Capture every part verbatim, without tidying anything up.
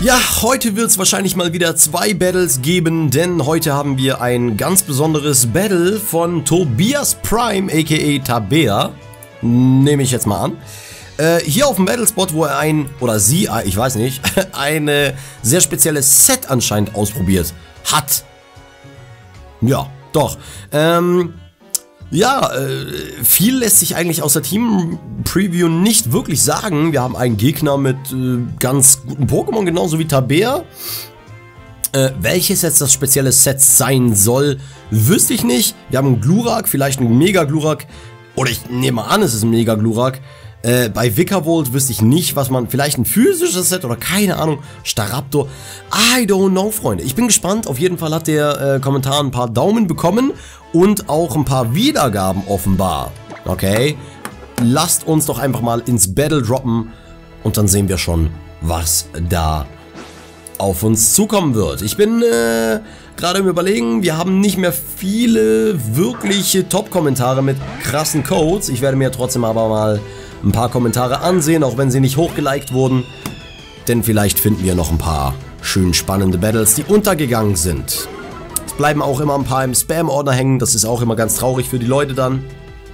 Ja, heute wird es wahrscheinlich mal wieder zwei Battles geben, denn heute haben wir ein ganz besonderes Battle von Tobias Prime, aka Tabea, nehme ich jetzt mal an. Äh, hier auf dem Battlespot, wo er ein, oder sie, ich weiß nicht, ein äh, sehr spezielles Set anscheinend ausprobiert hat. Ja, doch. Ähm... Ja, äh, viel lässt sich eigentlich aus der Team-Preview nicht wirklich sagen. Wir haben einen Gegner mit äh, ganz guten Pokémon, genauso wie Tabea. Äh, welches jetzt das spezielle Set sein soll, wüsste ich nicht. Wir haben einen Glurak, vielleicht einen Mega-Glurak. Oder ich nehme an, es ist ein Mega-Glurak. Äh, bei Vikavolt wüsste ich nicht, was man, vielleicht ein physisches Set oder keine Ahnung, Staraptor, I don't know, Freunde. Ich bin gespannt, auf jeden Fall hat der äh, Kommentar ein paar Daumen bekommen und auch ein paar Wiedergaben offenbar. Okay, lasst uns doch einfach mal ins Battle droppen und dann sehen wir schon, was da auf uns zukommen wird. Ich bin äh, gerade im Überlegen, wir haben nicht mehr viele wirkliche Top-Kommentare mit krassen Codes. Ich werde mir trotzdem aber mal ein paar Kommentare ansehen, auch wenn sie nicht hochgeliked wurden. Denn vielleicht finden wir noch ein paar schön spannende Battles, die untergegangen sind. Es bleiben auch immer ein paar im Spam-Ordner hängen. Das ist auch immer ganz traurig für die Leute dann.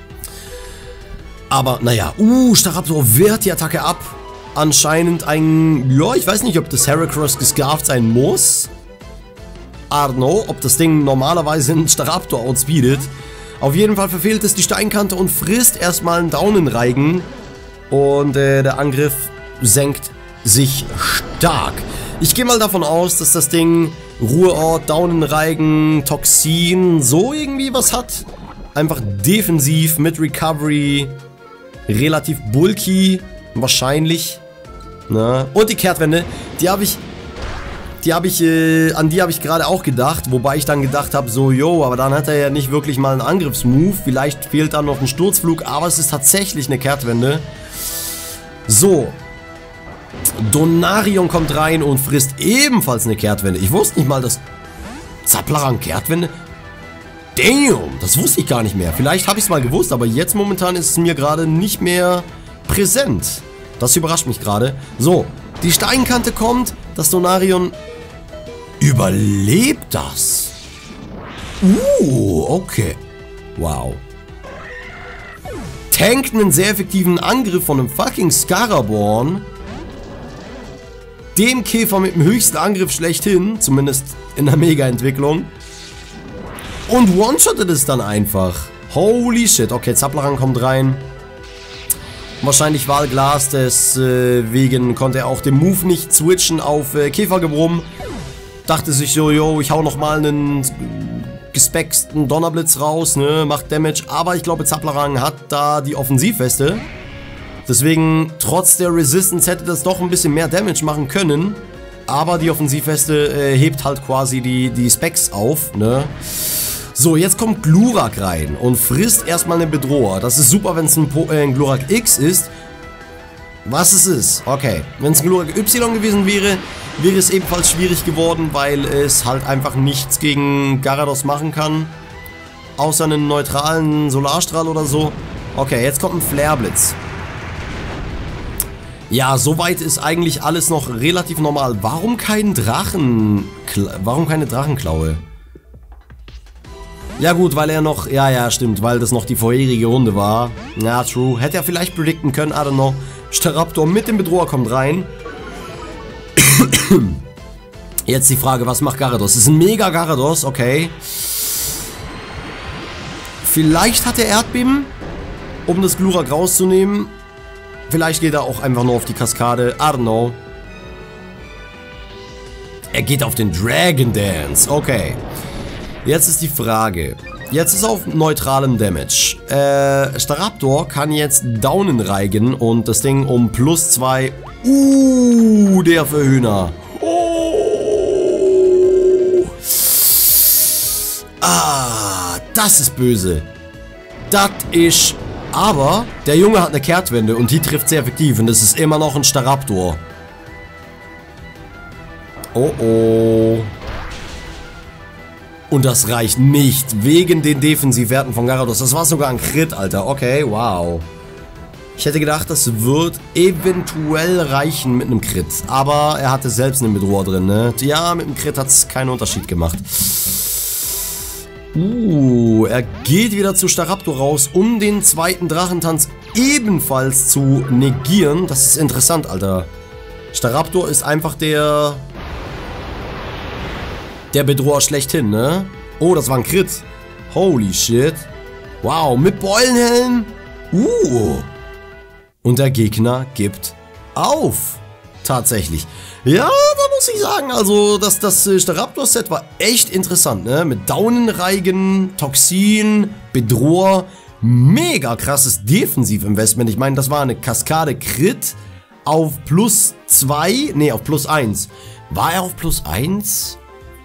Aber naja, uh, Staraptor wehrt die Attacke ab. Anscheinend ein, ja, ich weiß nicht, ob das Heracross gescarft sein muss. I don't know, ob das Ding normalerweise einen Staraptor outspeedet. Auf jeden Fall verfehlt es die Steinkante und frisst erstmal einen Daunenreigen. Und äh, der Angriff senkt sich stark. Ich gehe mal davon aus, dass das Ding Ruheort, Daunenreigen, Toxin, so irgendwie was hat. Einfach defensiv mit Recovery, relativ bulky, wahrscheinlich. Na? Und die Kehrtwende, die habe ich... Die habe ich, äh, an die habe ich gerade auch gedacht, wobei ich dann gedacht habe, so, yo, aber dann hat er ja nicht wirklich mal einen Angriffsmove, vielleicht fehlt dann noch ein Sturzflug, aber es ist tatsächlich eine Kehrtwende. So, Donarion kommt rein und frisst ebenfalls eine Kehrtwende. Ich wusste nicht mal, dass Zaplaran Kehrtwende, damn, das wusste ich gar nicht mehr. Vielleicht habe ich es mal gewusst, aber jetzt momentan ist es mir gerade nicht mehr präsent. Das überrascht mich gerade. So, die Steinkante kommt, das Donarion überlebt das. Uh, okay. Wow. Tankt einen sehr effektiven Angriff von einem fucking Scaraborn. Dem Käfer mit dem höchsten Angriff schlechthin, zumindest in der Mega-Entwicklung. Und one-shottet es dann einfach. Holy shit. Okay, Zaplaran kommt rein. Wahrscheinlich Wahlglas, deswegen konnte er auch den Move nicht switchen auf äh, Käfergebrumm. Dachte sich so, yo, ich hau nochmal einen gespecksten Donnerblitz raus, ne, macht Damage. Aber ich glaube, Zaplaran hat da die Offensivweste. Deswegen, trotz der Resistance hätte das doch ein bisschen mehr Damage machen können. Aber die Offensivweste äh, hebt halt quasi die, die Specs auf, ne. So, jetzt kommt Glurak rein und frisst erstmal eine Bedroher. Das ist super, wenn es ein, äh, ein Glurak X ist. Was es ist. Okay. Wenn es ein Glurak Y gewesen wäre, wäre es ebenfalls schwierig geworden, weil es halt einfach nichts gegen Gyarados machen kann. Außer einen neutralen Solarstrahl oder so. Okay, jetzt kommt ein Flareblitz. Ja, soweit ist eigentlich alles noch relativ normal. Warum kein Drachen... Warum keine Drachenklaue? Ja gut, weil er noch, ja, ja, stimmt, weil das noch die vorherige Runde war. Ja, true. Hätte er vielleicht predikten können, I don't know. Staraptor mit dem Bedroher kommt rein. Jetzt die Frage, was macht Gyarados? Das ist ein Mega Gyarados, okay. Vielleicht hat er Erdbeben, um das Glurak rauszunehmen. Vielleicht geht er auch einfach nur auf die Kaskade, I don't know. Er geht auf den Dragon Dance, okay. Jetzt ist die Frage. Jetzt ist auf neutralem Damage. Äh, Staraptor kann jetzt Daunenreigen und das Ding um plus zwei. Uh, der Verhöhner. Oh. Ah, das ist böse. Das ist... Aber der Junge hat eine Kehrtwende und die trifft sehr effektiv und das ist immer noch ein Staraptor. Oh oh. Und das reicht nicht, wegen den Defensivwerten von Gyarados. Das war sogar ein Crit, Alter. Okay, wow. Ich hätte gedacht, das wird eventuell reichen mit einem Crit. Aber er hatte selbst einen Bedroher drin, ne? Ja, mit dem Crit hat es keinen Unterschied gemacht. Uh, er geht wieder zu Staraptor raus, um den zweiten Drachentanz ebenfalls zu negieren. Das ist interessant, Alter. Staraptor ist einfach der... Der Bedroher schlechthin, ne? Oh, das war ein Crit. Holy shit. Wow, mit Beulenhelm. Uh. Und der Gegner gibt auf. Tatsächlich. Ja, da muss ich sagen, also das, das Staraptor-Set war echt interessant, ne? Mit Daunenreigen, Toxin, Bedroher. Mega krasses Defensiv-Investment. Ich meine, das war eine Kaskade Crit auf plus zwei, ne, auf plus eins. War er auf plus eins?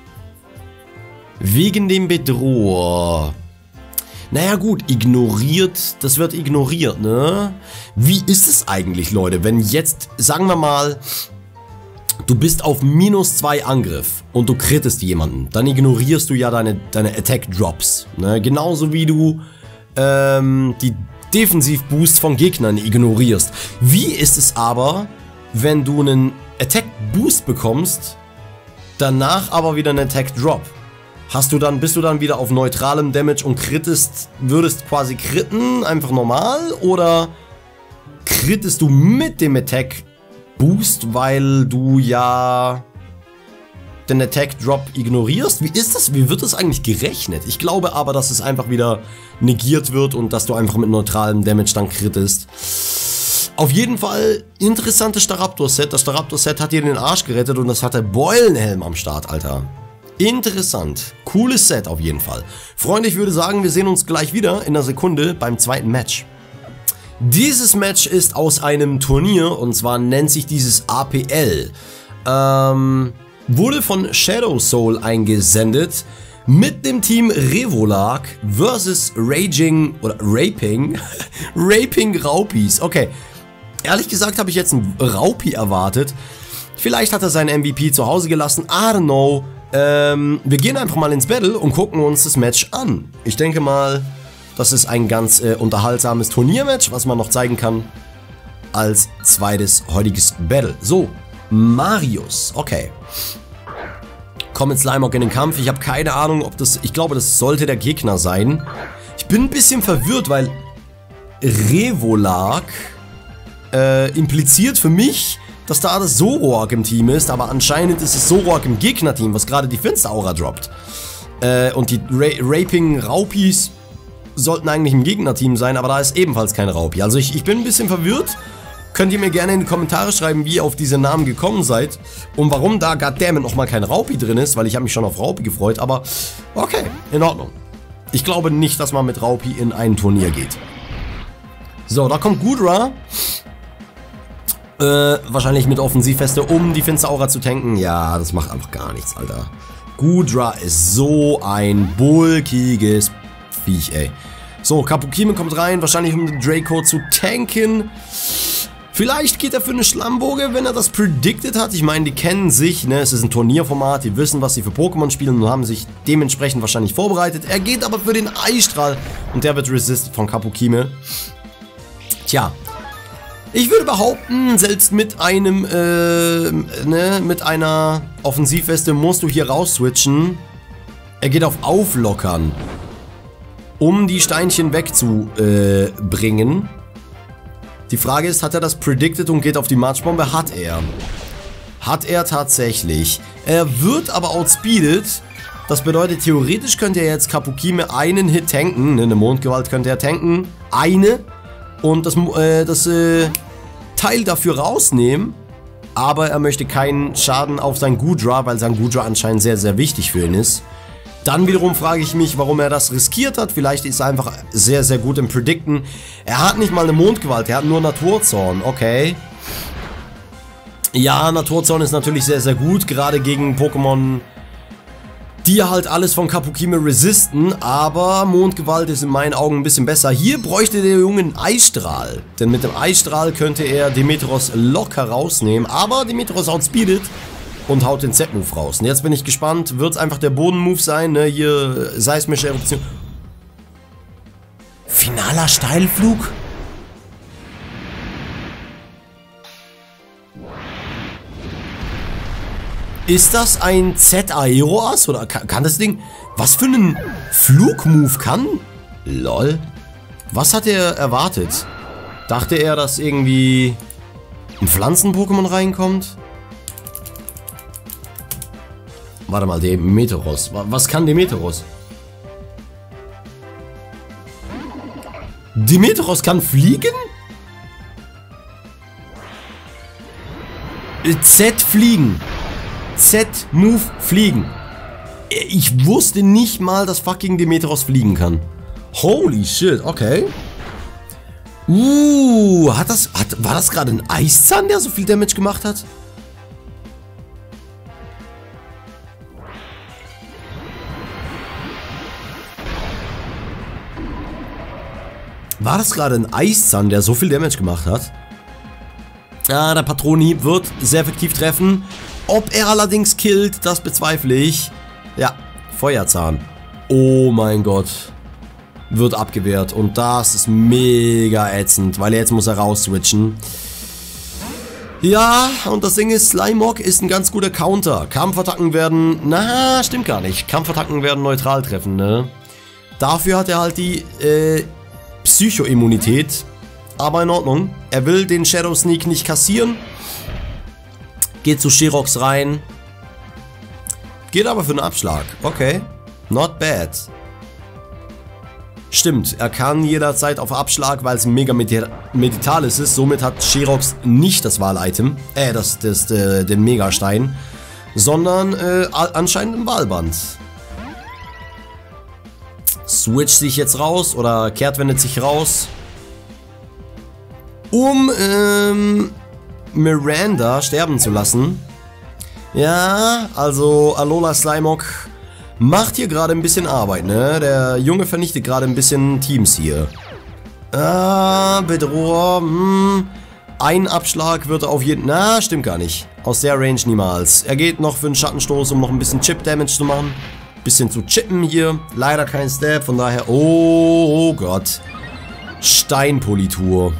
Wegen dem Bedroher. Naja gut, ignoriert, das wird ignoriert, ne? Wie ist es eigentlich, Leute, wenn jetzt, sagen wir mal, du bist auf minus zwei Angriff und du crittest jemanden, dann ignorierst du ja deine, deine Attack-Drops, ne? Genauso wie du ähm, die Defensiv-Boost von Gegnern ignorierst. Wie ist es aber, wenn du einen Attack-Boost bekommst, danach aber wieder einen Attack-Drop? Hast du dann, bist du dann wieder auf neutralem Damage und crittest, würdest quasi critten, einfach normal? Oder crittest du mit dem Attack Boost, weil du ja den Attack Drop ignorierst? Wie ist das? Wie wird das eigentlich gerechnet? Ich glaube aber, dass es einfach wieder negiert wird und dass du einfach mit neutralem Damage dann crittest. Auf jeden Fall interessantes Staraptor-Set. Das Staraptor-Set hat dir den Arsch gerettet und das hat der Beulenhelm am Start, Alter. Interessant. Cooles Set auf jeden Fall. Freunde, ich würde sagen, wir sehen uns gleich wieder in einer Sekunde beim zweiten Match. Dieses Match ist aus einem Turnier und zwar nennt sich dieses A P L. Ähm, wurde von Shadow Soul eingesendet mit dem Team Revolark versus Raging oder Raping, Raping Raupis. Okay, ehrlich gesagt habe ich jetzt einen Raupi erwartet. Vielleicht hat er seinen M V P zu Hause gelassen, I don't know. Ähm, wir gehen einfach mal ins Battle und gucken uns das Match an. Ich denke mal, das ist ein ganz äh, unterhaltsames Turniermatch, was man noch zeigen kann als zweites heutiges Battle. So, Marius, okay. Komm mit Slimeock in den Kampf. Ich habe keine Ahnung, ob das... Ich glaube, das sollte der Gegner sein. Ich bin ein bisschen verwirrt, weil Revolark äh, impliziert für mich, dass da das Zoroark im Team ist, aber anscheinend ist es Zoroark im Gegnerteam, was gerade die Finster-Aura droppt. Äh, und die Ra Raping Raupis sollten eigentlich im Gegnerteam sein, aber da ist ebenfalls kein Raupi. Also ich, ich bin ein bisschen verwirrt. Könnt ihr mir gerne in die Kommentare schreiben, wie ihr auf diese Namen gekommen seid und warum da goddammit nochmal kein Raupi drin ist, weil ich habe mich schon auf Raupi gefreut, aber okay, in Ordnung. Ich glaube nicht, dass man mit Raupi in ein Turnier geht. So, da kommt Goodra. Äh, wahrscheinlich mit Offensivfeste, um die Finster-Aura zu tanken. Ja, das macht einfach gar nichts, Alter. Goodra ist so ein bulkiges Viech, ey. So, Kapukime kommt rein, wahrscheinlich um den Draco zu tanken. Vielleicht geht er für eine Schlammboge, wenn er das predicted hat. Ich meine, die kennen sich, ne? Es ist ein Turnierformat, die wissen, was sie für Pokémon spielen und haben sich dementsprechend wahrscheinlich vorbereitet. Er geht aber für den Eisstrahl und der wird resisted von Kapukime. Tja. Ich würde behaupten, selbst mit einem, äh, ne, mit einer Offensivweste musst du hier raus switchen. Er geht auf Auflockern, um die Steinchen wegzubringen. Äh, die Frage ist, hat er das predicted und geht auf die Matschbombe? Hat er. Hat er tatsächlich. Er wird aber outspeeded. Das bedeutet, theoretisch könnte er jetzt Kapukime einen Hit tanken. Ne, eine Mondgewalt könnte er tanken. Eine. Und das, äh, das äh, Teil dafür rausnehmen, aber er möchte keinen Schaden auf sein Goodra, weil sein Goodra anscheinend sehr, sehr wichtig für ihn ist. Dann wiederum frage ich mich, warum er das riskiert hat. Vielleicht ist er einfach sehr, sehr gut im Predicten. Er hat nicht mal eine Mondgewalt, er hat nur Naturzorn, okay. Ja, Naturzorn ist natürlich sehr, sehr gut, gerade gegen Pokémon, die halt alles von Kapukime resisten, aber Mondgewalt ist in meinen Augen ein bisschen besser. Hier bräuchte der Junge einen Eisstrahl, denn mit dem Eisstrahl könnte er Demeteros locker rausnehmen, aber Demeteros outspeedet und haut den Z-Move raus. Und jetzt bin ich gespannt, wird es einfach der Boden-Move sein, ne, hier seismische Eruption. Finaler Steilflug? Ist das ein Z-Aeroas? Oder kann, kann das Ding... Was für einen Flugmove kann? Lol. Was hat er erwartet? Dachte er, dass irgendwie ein Pflanzen-Pokémon reinkommt? Warte mal, Demeteros. Was kann Demeteros? Demeteros kann fliegen? Z fliegen. Z-Move fliegen. Ich wusste nicht mal, dass fucking Demeteros fliegen kann. Holy shit, okay. Uh, hat das, hat, war das gerade ein Eiszahn, der so viel Damage gemacht hat? War das gerade ein Eiszahn, der so viel Damage gemacht hat? Ah, der Patronenhieb wird sehr effektiv treffen. Ob er allerdings killt, das bezweifle ich. Ja, Feuerzahn. Oh mein Gott. Wird abgewehrt. Und das ist mega ätzend, weil jetzt muss er raus switchen. Ja, und das Ding ist, Slimog ist ein ganz guter Counter. Kampfattacken werden... Na, stimmt gar nicht. Kampfattacken werden neutral treffen, ne? Dafür hat er halt die äh, Psycho-Immunität. Aber in Ordnung. Er will den Shadow Sneak nicht kassieren. Geht zu Sherox rein. Geht aber für einen Abschlag. Okay. Not bad. Stimmt, er kann jederzeit auf Abschlag, weil es ein mega Meditalis ist. Somit hat Sherox nicht das Wahl-Item. Äh, das, das, äh, den Megastein. Sondern äh, anscheinend ein Wahlband. Switcht sich jetzt raus oder kehrt wendet sich raus. Um, ähm... Miranda sterben zu lassen. Ja, also Alola Slimog macht hier gerade ein bisschen Arbeit, ne? Der Junge vernichtet gerade ein bisschen Teams hier. Ah, Bedroher, hm. Ein Abschlag wird er auf jeden... Na, stimmt gar nicht. Aus der Range niemals. Er geht noch für einen Schattenstoß, um noch ein bisschen Chip-Damage zu machen. Bisschen zu chippen hier. Leider kein Stab, von daher... Oh, oh Gott. Steinpolitur.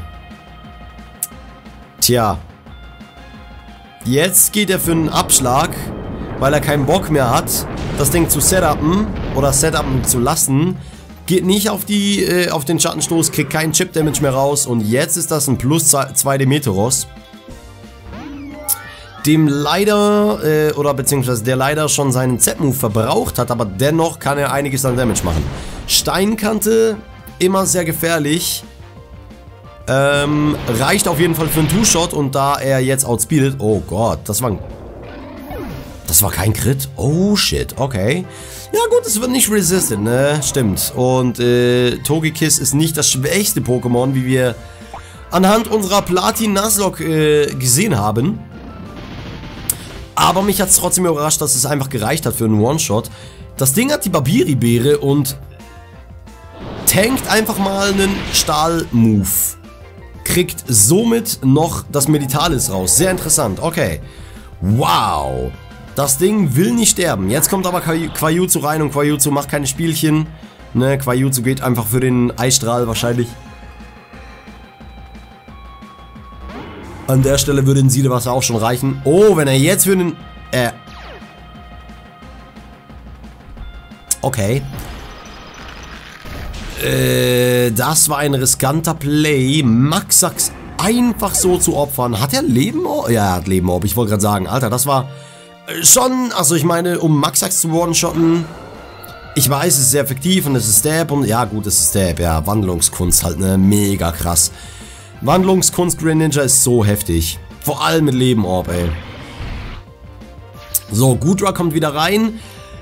Tja. Jetzt geht er für einen Abschlag, weil er keinen Bock mehr hat, das Ding zu setupen oder setupen zu lassen. Geht nicht auf die äh, auf den Schattenstoß, kriegt keinen Chip-Damage mehr raus und jetzt ist das ein Plus zwei Demeteros. Dem leider, äh, oder beziehungsweise der leider schon seinen Z-Move verbraucht hat, aber dennoch kann er einiges an Damage machen. Steinkante, immer sehr gefährlich. Ähm, reicht auf jeden Fall für einen Two-Shot und da er jetzt outspeedet, oh Gott, das war ein, das war kein Crit, oh shit, okay. Ja gut, es wird nicht resisted, ne, stimmt. Und äh, Togekiss ist nicht das schwächste Pokémon, wie wir anhand unserer Platin-Nuzlocke äh, gesehen haben. Aber mich hat es trotzdem überrascht, dass es einfach gereicht hat für einen One-Shot. Das Ding hat die Babiri-Beere und tankt einfach mal einen Stahl-Move. Kriegt somit noch das Meditalis raus. Sehr interessant. Okay. Wow. Das Ding will nicht sterben. Jetzt kommt aber Quajutsu rein und Quajutsu macht keine Spielchen. Ne, Quajutsu geht einfach für den Eisstrahl wahrscheinlich. An der Stelle würde ein Siedewasser auch schon reichen. Oh, wenn er jetzt für den... Äh. Okay. Äh, das war ein riskanter Play. Maxax einfach so zu opfern. Hat er Leben? Oh, ja, er hat Leben. Ob ich wollte gerade sagen, Alter, das war schon, also ich meine, um Maxax zu one-shotten. Ich weiß, es ist sehr effektiv und es ist Stab und ja gut, es ist Stab. Ja, Wandlungskunst halt, ne, mega krass. Wandlungskunst Greninja ist so heftig. Vor allem mit Leben Orb, ey. So, Goodra kommt wieder rein.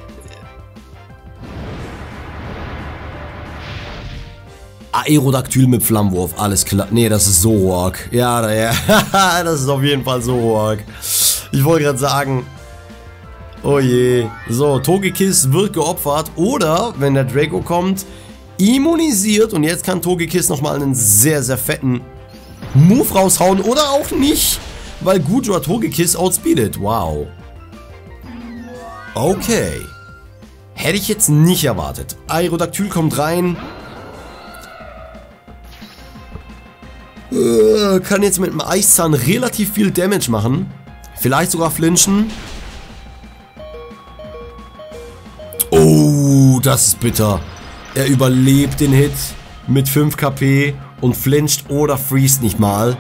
Aerodactyl mit Flammenwurf, alles klar. Nee, das ist Zoroark. Ja, ja, das ist auf jeden Fall Zoroark. Ich wollte gerade sagen. Oh je. So, Togekiss wird geopfert. Oder, wenn der Draco kommt, immunisiert. Und jetzt kann Togekiss nochmal einen sehr, sehr fetten Move raushauen. Oder auch nicht, weil Goodra Togekiss outspeedet. Wow. Okay. Hätte ich jetzt nicht erwartet. Aerodactyl kommt rein. Äh, kann jetzt mit dem Eiszahn relativ viel Damage machen. Vielleicht sogar flinchen. Oh, das ist bitter. Er überlebt den Hit mit fünf KP und flincht oder freest nicht mal.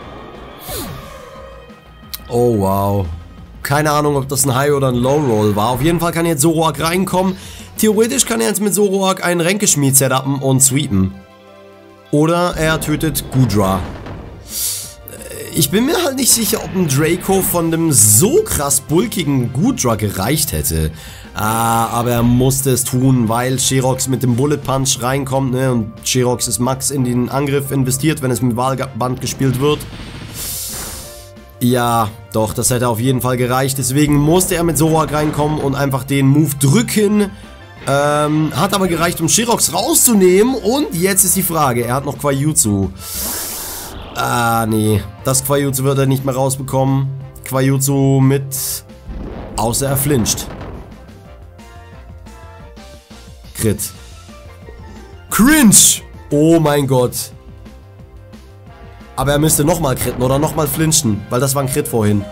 Oh, wow. Keine Ahnung, ob das ein High oder ein Low Roll war. Auf jeden Fall kann jetzt Zoroark reinkommen. Theoretisch kann er jetzt mit Zoroark einen Ränkeschmied setupen und sweepen. Oder er tötet Goodra. Ich bin mir halt nicht sicher, ob ein Draco von dem so krass bulkigen Goodra gereicht hätte. Ah, aber er musste es tun, weil Sherox mit dem Bullet Punch reinkommt, ne? Und Sherox ist Max in den Angriff investiert, wenn es mit Wahlband gespielt wird. Ja, doch, das hätte auf jeden Fall gereicht. Deswegen musste er mit Zoroark reinkommen und einfach den Move drücken. Ähm, hat aber gereicht, um Sherox rauszunehmen. Und jetzt ist die Frage, er hat noch Quajutsu. Ah, nee. Das Quajutsu wird er nicht mehr rausbekommen. Quajutsu mit... Außer er flincht. Crit. Cringe! Oh mein Gott. Aber er müsste nochmal critten oder nochmal flinchen, weil das war ein Crit vorhin.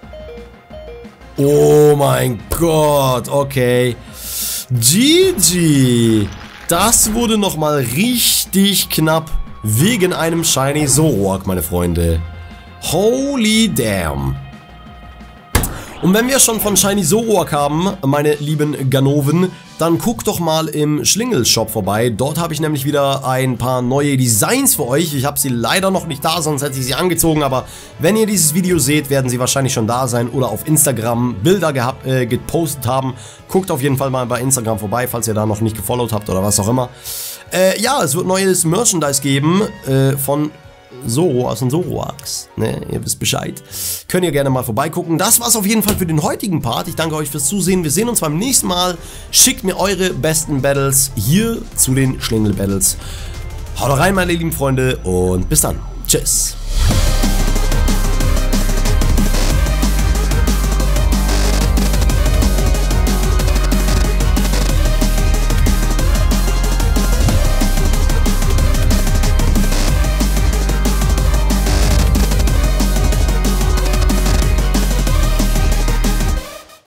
Oh mein Gott, okay. G G. Das wurde nochmal richtig knapp wegen einem Shiny Zoroark, meine Freunde. Holy damn. Und wenn wir schon von Shiny Zoroark haben, meine lieben Ganoven, dann guckt doch mal im Schlingel-Shop vorbei. Dort habe ich nämlich wieder ein paar neue Designs für euch. Ich habe sie leider noch nicht da, sonst hätte ich sie angezogen. Aber wenn ihr dieses Video seht, werden sie wahrscheinlich schon da sein oder auf Instagram Bilder gehabt, äh, gepostet haben. Guckt auf jeden Fall mal bei Instagram vorbei, falls ihr da noch nicht gefollowt habt oder was auch immer. Äh, ja, es wird neues Merchandise geben äh, von... Zoro aus den Zoroarks, ne, ihr wisst Bescheid. Könnt ihr gerne mal vorbeigucken. Das war's auf jeden Fall für den heutigen Part. Ich danke euch fürs Zusehen. Wir sehen uns beim nächsten Mal. Schickt mir eure besten Battles hier zu den Schlingel-Battles. Haut rein, meine lieben Freunde, und bis dann. Tschüss.